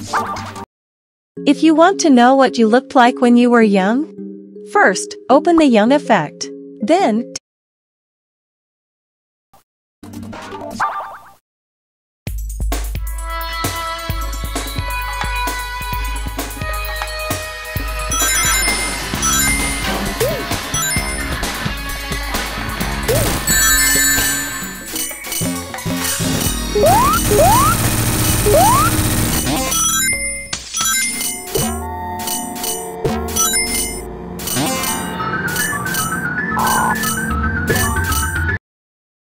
If you want to know what you looked like when you were young, first, open the Young effect. Then, Woo!